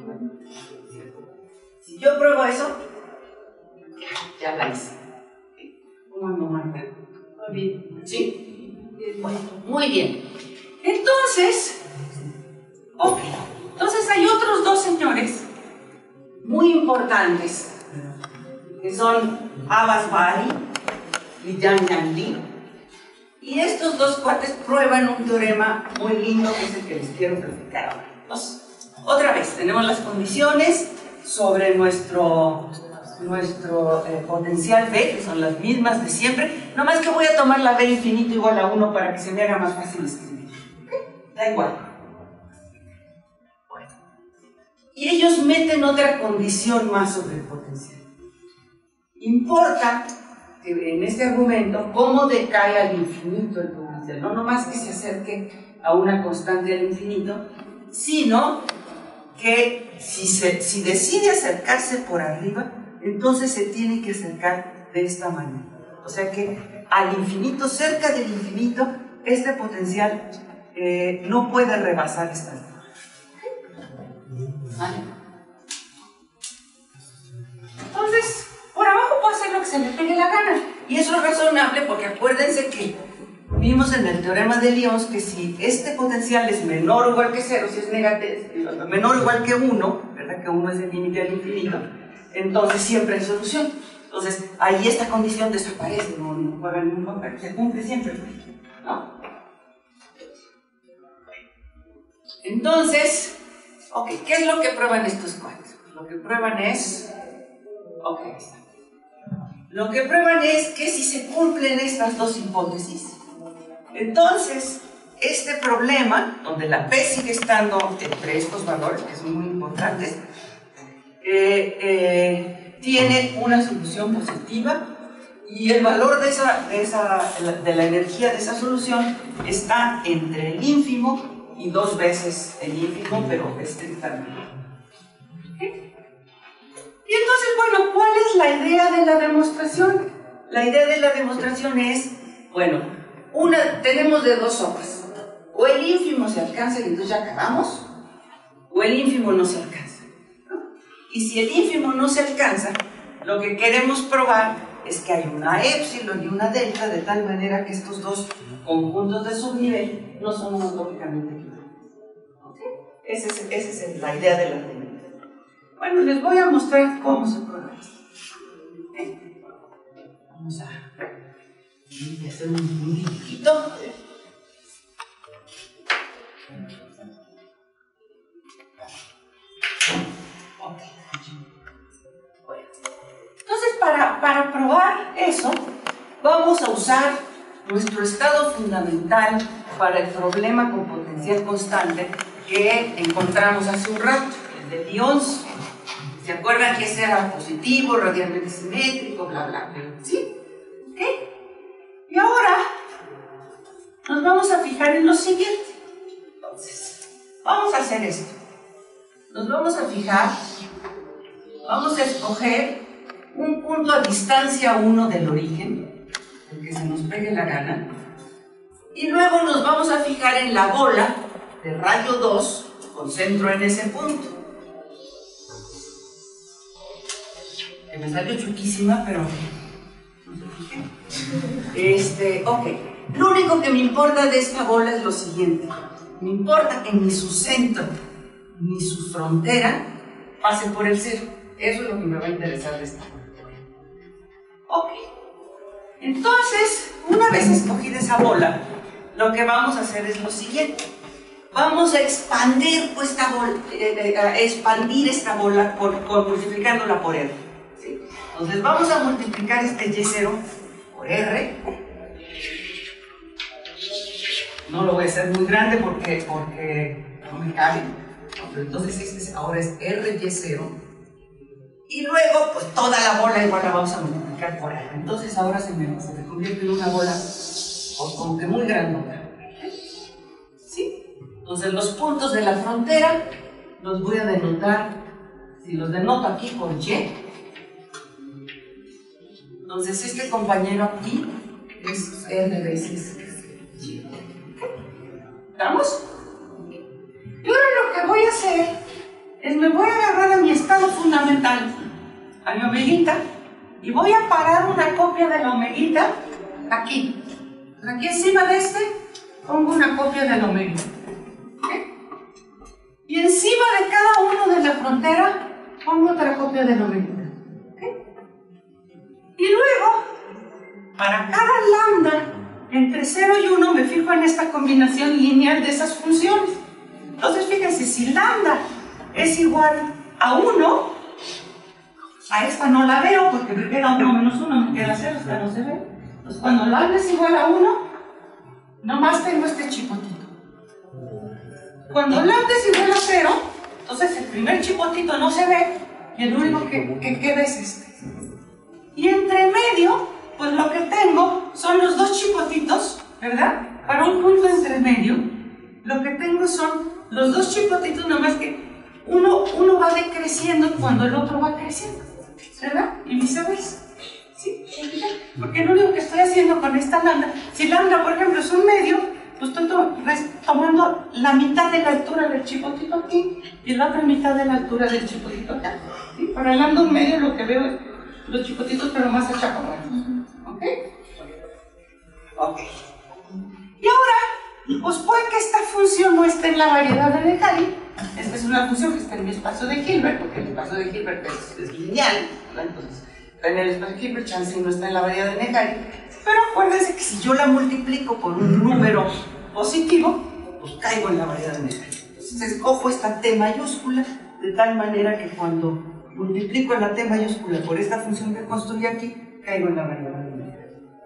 Si yo pruebo eso, ya la hice. ¿Cómo ando, Marta? Muy bien. ¿Sí? Bueno, muy bien. Entonces, ok. Entonces hay otros dos señores muy importantes, que son Abbas Bari y Yang Yang Li. Y estos dos cuates prueban un teorema muy lindo, que es el que les quiero platicar ahora. Entonces, otra vez, tenemos las condiciones sobre nuestro potencial B, que son las mismas de siempre, nomás que voy a tomar la B infinito igual a 1 para que se me haga más fácil escribir. ¿Okay? Da igual. Bueno. Y ellos meten otra condición más sobre el potencial. Importa que en este argumento cómo decae al infinito el potencial, no nomás que se acerque a una constante al infinito, sino que si decide acercarse por arriba, entonces se tiene que acercar de esta manera. O sea que al infinito, cerca del infinito, este potencial no puede rebasar esta altura. ¿Vale? Entonces, por abajo puede hacer lo que se le pegue la gana. Y eso es razonable porque acuérdense que vimos en el teorema de Lyons que si este potencial es menor o igual que 0, si es negativo, menor o igual que 1, ¿verdad? Que 1 es el límite al infinito, entonces siempre hay solución. Entonces, ahí esta condición desaparece, no juega ningún papel, se cumple siempre, ¿no? Entonces, ok, ¿qué es lo que prueban estos cuates? Lo que prueban es, ok, lo que prueban es que si se cumplen estas dos hipótesis, entonces este problema, donde la P sigue estando entre estos valores, que son muy importantes, tiene una solución positiva y el valor de la energía de esa solución está entre el ínfimo y 2 veces el ínfimo, pero estrictamente. ¿Okay? Y entonces, bueno, ¿cuál es la idea de la demostración? La idea de la demostración es, bueno, tenemos de dos sopas. O el ínfimo se alcanza y entonces ya acabamos, o el ínfimo no se alcanza. Y si el ínfimo no se alcanza, lo que queremos probar es que hay una épsilon y una delta, de tal manera que estos dos conjuntos de subnivel no son homológicamente equivalentes. ¿Okay? Esa es la idea de la herramienta. Bueno, les voy a mostrar cómo se prueba esto. ¿Okay? Vamos a hacer un dibujito. Entonces, para probar eso, vamos a usar nuestro estado fundamental para el problema con potencial constante que encontramos hace un rato, el de Lyons. ¿Se acuerdan que ese era positivo, radialmente simétrico, bla, bla, bla? ¿Sí? ¿Ok? Y ahora nos vamos a fijar en lo siguiente. Entonces, vamos a hacer esto. Nos vamos a fijar, vamos a escoger un punto a distancia 1 del origen, el que se nos pegue la gana, y luego nos vamos a fijar en la bola de radio 2 con centro en ese punto. Que me salió chuquísima, pero no se fije. Ok. Lo único que me importa de esta bola es lo siguiente. Me importa que ni su centro ni su frontera pase por el cero. Eso es lo que me va a interesar de esta bola. Ok. Entonces, una vez escogida esa bola, lo que vamos a hacer es lo siguiente. Vamos a expandir esta bola, multiplicándola por R. ¿Sí? Entonces vamos a multiplicar este Y0 por R. No lo voy a hacer muy grande porque no me cabe. Entonces ahora es RY0. Y luego, pues toda la bola igual la vamos a multiplicar por R. Entonces ahora se me convierte en una bola como que muy grandota. ¿Sí? Entonces los puntos de la frontera los voy a denotar, si los denoto aquí por Y, entonces este compañero aquí es R veces Y. ¿Estamos? Y ahora lo que voy a hacer es me voy a agarrar a mi estado fundamental, a mi omeguita, y voy a parar una copia de la omeguita aquí. Aquí encima de este pongo una copia de la omeguita. ¿Okay? Y encima de cada uno de la frontera pongo otra copia de la omeguita. ¿Okay? Y luego, para cada lambda entre 0 y 1 me fijo en esta combinación lineal de esas funciones. Entonces fíjense, si lambda es igual a 1, a esta no la veo porque me queda 1 menos 1, me queda 0, esta no se ve. Entonces cuando lambda es igual a 1, nomás tengo este chipotito. Cuando lambda es igual a 0, entonces el primer chipotito no se ve y el único que queda es este. Y entre medio, pues lo que tengo son los dos chipotitos, ¿verdad? Para un punto entre medio, lo que tengo son los dos chipotitos, nomás que uno va decreciendo cuando el otro va creciendo, ¿verdad? Y viceversa. ¿Sí? Porque lo único que estoy haciendo con esta lambda, si lambda, por ejemplo, es un medio, pues estoy tomando la mitad de la altura del chipotito aquí y la otra mitad de la altura del chipotito acá. ¿Sí? Para lambda un medio lo que veo es los chipotitos, pero más achaconados. ¿Ok? Ok. Y ahora, pues puede que esta función no esté en la variedad de Neharin. Esta es una función que está en mi espacio de Hilbert, porque el espacio de Hilbert es lineal, ¿verdad? Entonces, en el espacio de Hilbert, chance no está en la variedad de Neharin. Pero acuérdense que si yo la multiplico por un número positivo, pues caigo en la variedad de Neharin. Entonces, escojo esta T mayúscula, de tal manera que cuando multiplico la T mayúscula por esta función que construí aquí, caigo en la variedad de Neharin.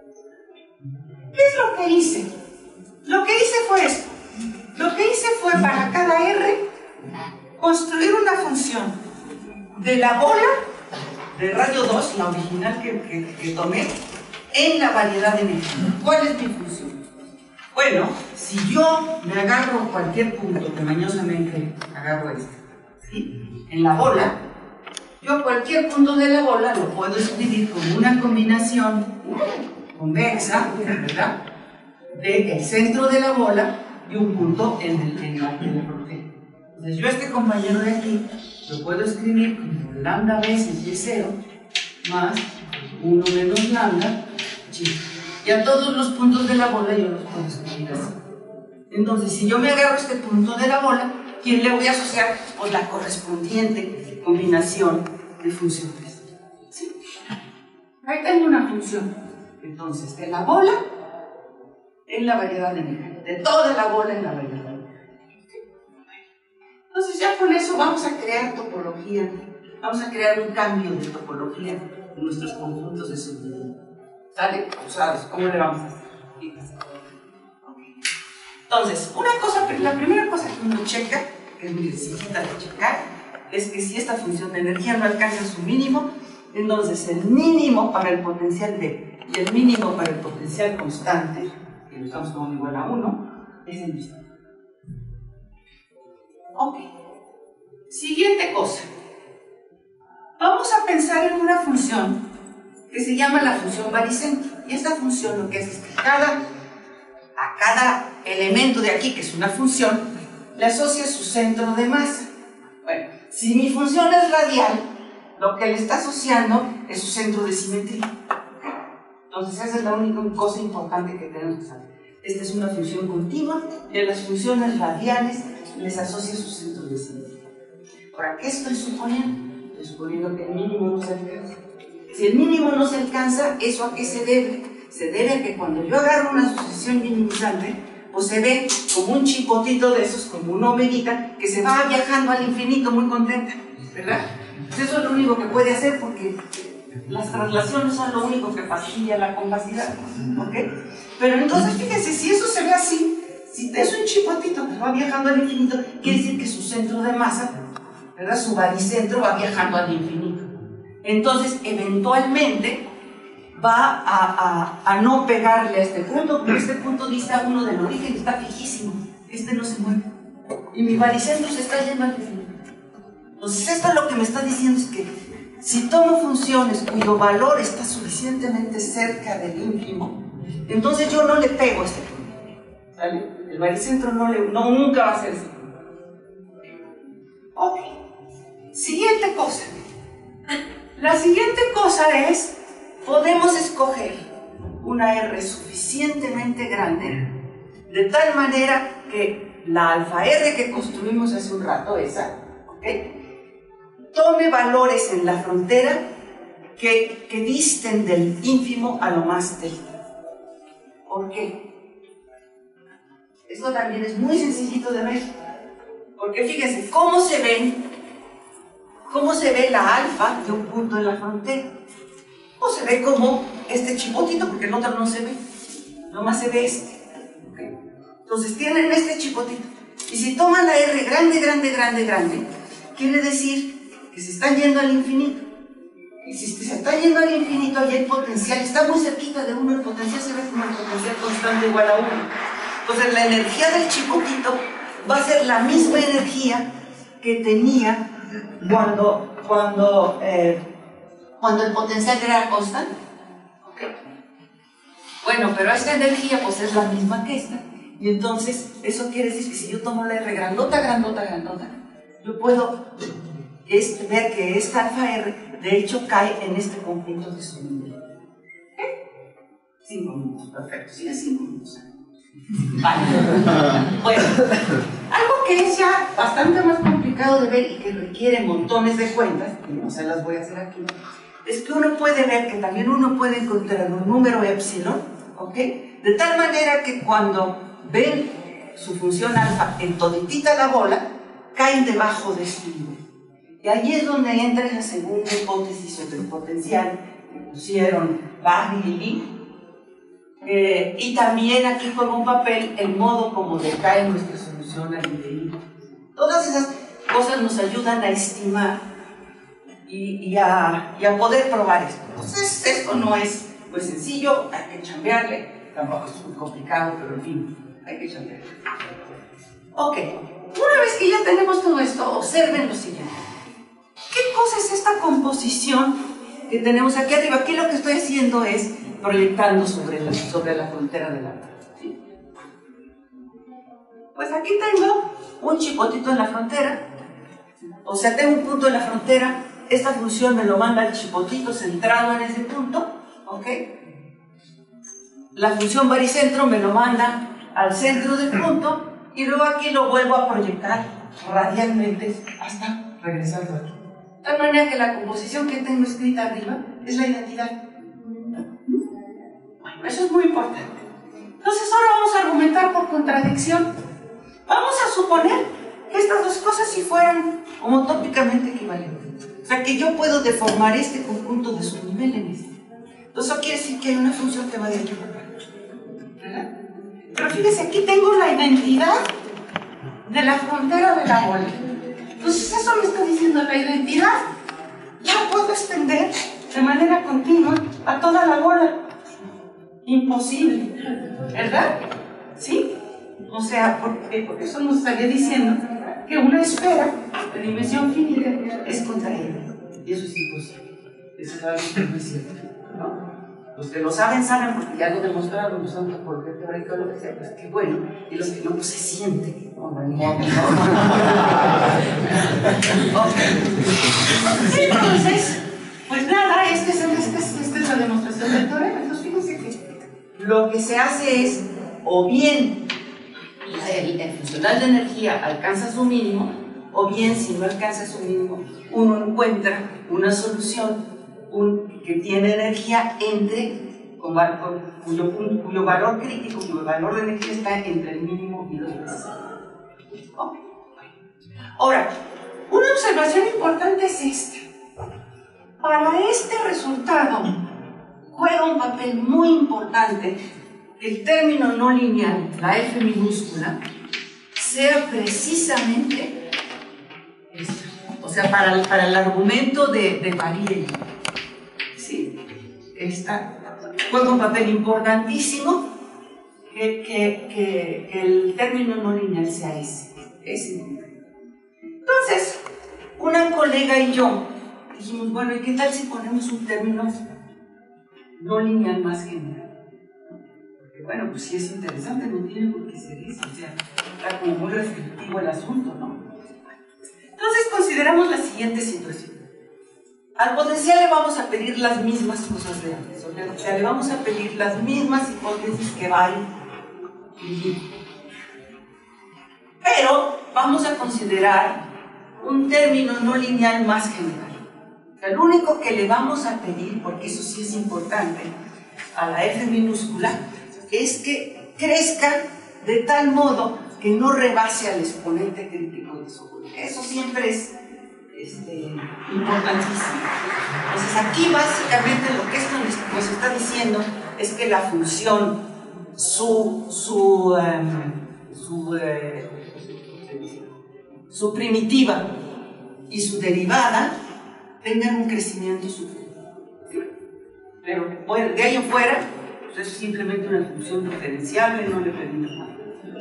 ¿Qué es lo que hice? Lo que hice fue esto. Lo que hice fue para cada R construir una función de la bola de radio 2, la original que tomé, en la variedad de Neharin. ¿Cuál es mi función? Bueno, si yo me agarro cualquier punto, que mañosamente agarro este, ¿sí? En la bola, yo cualquier punto de la bola lo puedo escribir como una combinación convexa, ¿verdad? Del centro de la bola y un punto en la frontera. Entonces yo este compañero de aquí lo puedo escribir como lambda veces Y0 más 1 menos lambda G. Y a todos los puntos de la bola yo los puedo escribir así. Entonces, si yo me agarro este punto de la bola, ¿quién le voy a asociar? Pues la correspondiente combinación de funciones. ¿Sí? Ahí tengo una función. Entonces, de la bola en la variedad de Meckel, de toda la bola en la variedad de Meckel. Entonces, ya con eso vamos a crear topología, vamos a crear un cambio de topología en nuestros conjuntos de subdividido. ¿Sale? ¿Sabes cómo le vamos a hacer? Entonces, la primera cosa que uno checa, que es muy sencilla de checar, es que si esta función de energía no alcanza su mínimo, entonces el mínimo para el potencial D y el mínimo para el potencial constante, que lo estamos tomando igual a 1, es el mismo. Ok. Siguiente cosa. Vamos a pensar en una función que se llama la función baricentro. Y esta función lo que es que a cada elemento de aquí, que es una función, le asocia su centro de masa. Bueno, si mi función es radial, lo que le está asociando es su centro de simetría. Entonces esa es la única cosa importante que tenemos que saber. Esta es una función continua y a las funciones radiales les asocia su centro de simetría. Ahora, ¿qué estoy suponiendo? Estoy suponiendo que el mínimo no se alcanza. Si el mínimo no se alcanza, ¿eso a qué se debe? Se debe a que cuando yo agarro una sucesión minimizante, pues se ve como un chipotito de esos, como una omeguita, que se va viajando al infinito muy contenta, ¿verdad? Pues eso es lo único que puede hacer, porque las traslaciones son lo único que fastidia la compacidad, ¿ok? Pero entonces, fíjense, si eso se ve así, si es un chipotito que va viajando al infinito, quiere decir que su centro de masa, ¿verdad? Su baricentro va viajando al infinito. Entonces, eventualmente, va a no pegarle a este punto, porque este punto dista uno del origen y está fijísimo. Este no se mueve. Y mi baricentro se está yendo al infinito. Entonces, esto lo que me está diciendo es que si tomo funciones cuyo valor está suficientemente cerca del ínfimo, entonces yo no le pego a este punto. ¿Sale? El baricentro nunca va a ser ese punto. Ok. Siguiente cosa. La siguiente cosa es, podemos escoger una R suficientemente grande, de tal manera que la alfa R que construimos hace un rato, esa, ¿ok?, tome valores en la frontera que disten del ínfimo a lo más delta. ¿Por qué? Esto también es muy sencillito de ver, porque fíjense, ¿cómo se ve la alfa de un punto en la frontera? O se ve como este chipotito, porque el otro no se ve, nomás se ve este. ¿Okay? Entonces tienen este chipotito. Y si toman la R grande, grande, grande, grande, quiere decir que se están yendo al infinito. Y si se está yendo al infinito, allí el potencial está muy cerquita de 1, el potencial se ve como el potencial constante igual a 1. Entonces la energía del chipotito va a ser la misma energía que tenía cuando el potencial era constante. ¿Okay? Bueno, pero esta energía pues es la misma que esta, y entonces eso quiere decir que si yo tomo la R grandota, grandota, grandota, yo puedo ver que esta alfa R de hecho cae en este conjunto de subnivel. 5 minutos, perfecto, sigue 5 minutos. Vale. Bueno, algo que es ya bastante más complicado de ver y que requiere montones de cuentas, y no se las voy a hacer aquí, es que uno puede ver que también uno puede encontrar un número epsilon, ¿ok? De tal manera que cuando ven su función alfa en toditita la bola, caen debajo de este nivel. Y ahí es donde entra la segunda hipótesis sobre el potencial que pusieron Barry y Lee. Y también aquí juega un papel el modo como decae nuestra solución al infinito. Todas esas cosas nos ayudan a estimar y a poder probar esto. Entonces, esto no es muy sencillo, hay que chambearle, tampoco es muy complicado, pero en fin, hay que chambearle. Ok, una vez que ya tenemos todo esto, observen lo siguiente. ¿Qué cosa es esta composición que tenemos aquí arriba? Aquí lo que estoy haciendo es proyectando sobre la frontera del átomo. ¿Sí? Pues aquí tengo un chipotito en la frontera, o sea, tengo un punto en la frontera esta función me lo manda el chipotito centrado en ese punto, ¿ok? La función baricentro me lo manda al centro del punto y luego aquí lo vuelvo a proyectar radialmente hasta regresando aquí. De tal manera que la composición que tengo escrita arriba es la identidad. Bueno, eso es muy importante. Entonces ahora vamos a argumentar por contradicción. Vamos a suponer que estas dos cosas si fueran homotópicamente equivalentes. O sea, que yo puedo deformar este conjunto de subnivel en este. Entonces eso quiere decir que hay una función que va de aquí a acá. ¿Verdad? Pero fíjense, aquí tengo la identidad de la frontera de la bola. Entonces eso me está diciendo la identidad. La puedo extender de manera continua a toda la bola. Imposible, ¿verdad? ¿Sí? O sea, porque eso nos estaría diciendo que una esfera de dimensión finita es contraída. Y eso es imposible. Eso claramente no es cierto, ¿no? Los que lo saben, saben, porque ya lo demostraron usando por teórico o lo que sea, pues qué bueno. Y los que no, pues se siente como maníaco, ¿no? Entonces, pues nada, esta es la demostración del teorema. Entonces, fíjense que lo que se hace es, o bien el funcional de energía alcanza su mínimo, o bien si no alcanza su mínimo, uno encuentra una solución que tiene energía cuyo valor crítico, cuyo valor de energía está entre el mínimo y 2 veces. Okay. Ahora, una observación importante es esta. Para este resultado juega un papel muy importante que el término no lineal, la F minúscula, sea precisamente esto. O sea, para el argumento de Variel, ¿sí? Juega un papel importantísimo que el término no lineal sea ese. Entonces, una colega y yo dijimos, bueno, ¿y qué tal si ponemos un término no lineal más general? Porque, bueno, pues sí es interesante, no tiene por qué ser eso, o sea, está como muy restrictivo el asunto, ¿no? Entonces consideramos la siguiente situación. Al potencial le vamos a pedir las mismas cosas de antes, o sea, le vamos a pedir las mismas hipótesis que Weyl y pero vamos a considerar un término no lineal más general. O sea, lo único que le vamos a pedir, porque eso sí es importante, a la F minúscula, es que crezca de tal modo que no rebase al exponente crítico de su grupo. Eso siempre es importantísimo. Entonces aquí básicamente lo que esto nos está diciendo es que la función, su primitiva y su derivada tengan un crecimiento superior. Pero de ahí en fuera, pues es simplemente una función diferenciable, no le pedimos nada.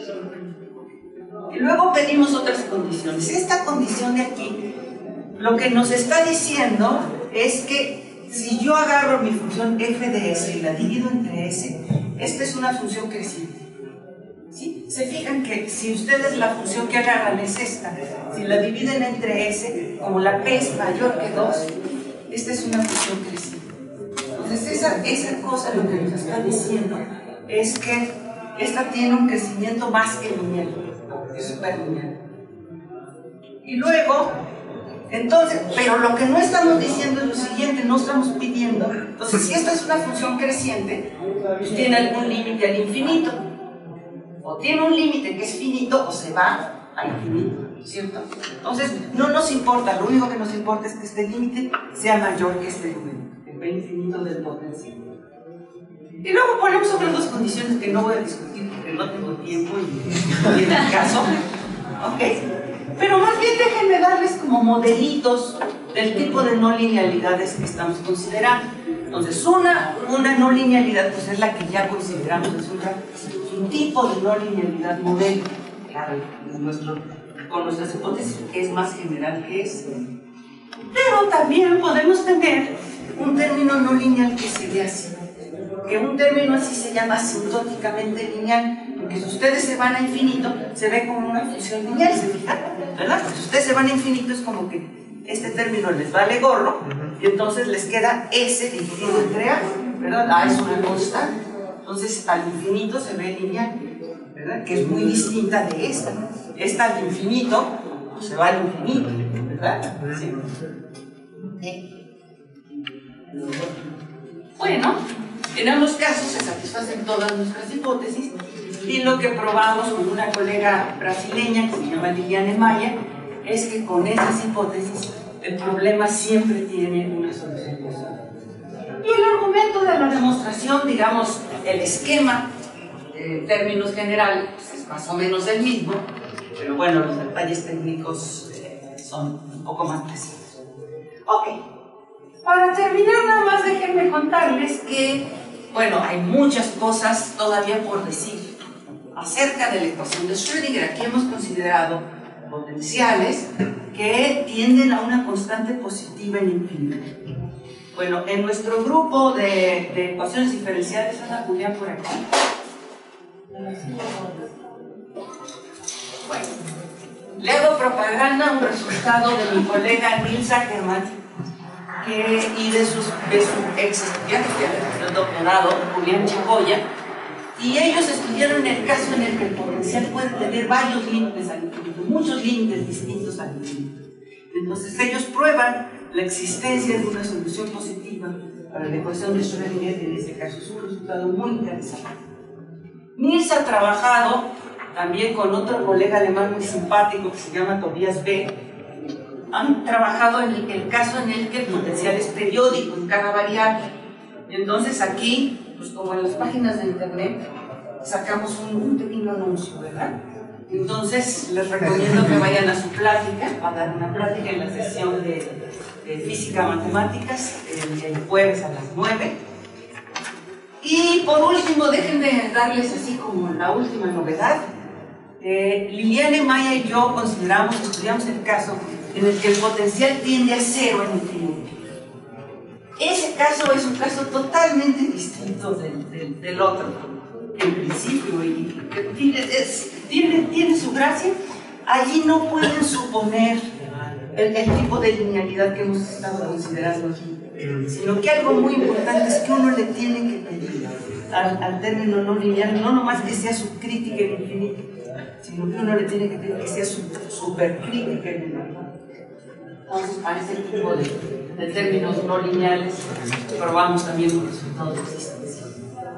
Y luego pedimos otras condiciones. Esta condición de aquí, lo que nos está diciendo es que si yo agarro mi función f de s y la divido entre s, esta es una función creciente. ¿Sí? Se fijan que si ustedes la función que agarran es esta, si la dividen entre s, como la p es mayor que 2, esta es una función creciente. Entonces esa cosa lo que nos está diciendo es que esta tiene un crecimiento más que lineal, es superlineal. Y luego, entonces, pero lo que no estamos diciendo es lo siguiente, no estamos pidiendo. Entonces, si esta es una función creciente, pues tiene algún límite al infinito. O tiene un límite que es finito o se va a infinito, ¿cierto? Entonces, no nos importa, lo único que nos importa es que este límite sea mayor que este número, el P infinito del potencial. Y luego ponemos otras dos condiciones que no voy a discutir porque no tengo tiempo y en el caso. ¿Ok? Pero más bien déjenme darles como modelitos del tipo de no linealidades que estamos considerando. Entonces, una no linealidad pues es la que ya consideramos, es un tipo de no linealidad modelo, claro, con nuestras hipótesis, que es más general que este. Pero también podemos tener un término no lineal que se ve así, que un término así se llama asintóticamente lineal, porque si ustedes se van a infinito, se ve como una función lineal, ¿se fijan? ¿Verdad? Si ustedes se van a infinito es como que este término les vale gorro, y entonces les queda S dividido entre A, ¿verdad? A es una constante, entonces al infinito se ve lineal, ¿verdad? Que es muy distinta de esta. Esta al infinito, pues se va al infinito, ¿verdad? Sí. Bueno, en ambos casos se satisfacen todas nuestras hipótesis, y lo que probamos con una colega brasileña que se llama Liliane Maya es que con esas hipótesis el problema siempre tiene una solución posible. Y el argumento de la demostración, digamos, el esquema, en términos generales, pues es más o menos el mismo, pero bueno, los detalles técnicos son un poco más precisos. Ok. Para terminar, nada más déjenme contarles que, bueno, hay muchas cosas todavía por decir acerca de la ecuación de Schrödinger. Aquí hemos considerado potenciales que tienden a una constante positiva en infinito. Bueno, en nuestro grupo de ecuaciones diferenciales, anda Julián por aquí. Bueno, le hago propaganda a un resultado de mi colega Nils Ackermann y de su ex estudiante del doctorado, Julián Chicoya, y ellos estudiaron el caso en el que el potencial puede tener varios límites al infinito, muchos límites distintos al infinito. Entonces ellos prueban la existencia de una solución positiva para la ecuación de Schrödinger, en este caso es un resultado muy interesante. Nils ha trabajado también con otro colega alemán muy simpático que se llama Tobias B. Han trabajado en el caso en el que el potencial es periódico en cada variable. Entonces aquí, pues como en las páginas de internet, sacamos un pequeño anuncio, ¿verdad? Entonces les recomiendo que vayan a su plática, va a dar una plática en la sesión de Física Matemáticas el jueves a las 9. Y por último, déjenme darles así como la última novedad. Liliane Maya y yo estudiamos el caso en el que el potencial tiende a cero en infinito. Ese caso es un caso totalmente distinto del otro, en principio, y tiene su gracia. Allí no pueden suponer el tipo de linealidad que hemos estado considerando aquí, sino que algo muy importante es que uno le tiene que pedir al término no lineal, no nomás que sea su crítica en infinito, sino que uno le tiene que pedir que sea su supercrítica en infinito. Entonces, para ese tipo de términos no lineales, probamos también los resultados de existencia.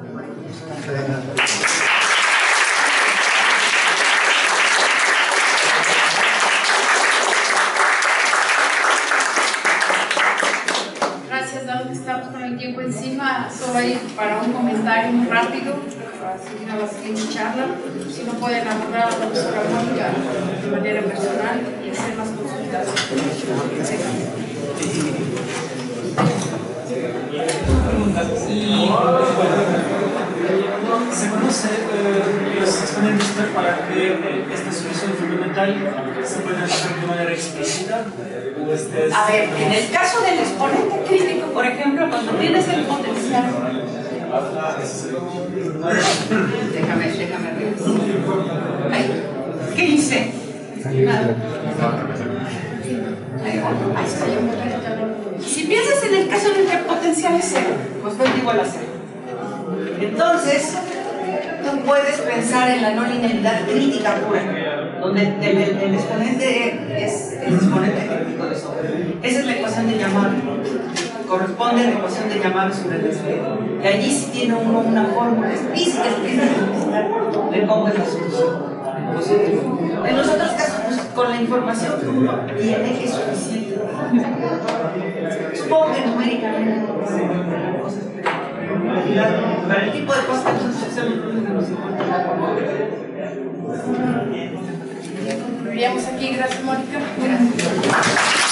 Gracias, dado que estamos con el tiempo encima, solo hay para un comentario muy rápido para seguir a la siguiente charla. Si no pueden abordar a la profesora Mónica de manera personal y hacer las consultas. ¿Se conoce los exponentes para que esta solución fundamental se pueda hacer de manera explícita? A ver, en el caso del exponente crítico, por ejemplo, cuando tienes el potencial. Déjame revisar. Ahí. ¿Qué hice? Nada. Ahí está. Si piensas en el caso en el que el potencial es cero, pues es igual a cero. Entonces, tú puedes pensar en la no linealidad crítica pura, donde el exponente es el exponente crítico de eso. Esa es la ecuación de llamada. Corresponde a la ecuación de llamada sobre el esfero. Y allí sí tiene uno una fórmula física de cómo es la solución. En los otros casos, pues, con la información que uno tiene es suficiente. Supongo que numéricamente para el tipo de cosas que nosotros hacemos nos importa. Concluiríamos aquí. Gracias, Mónica. Gracias.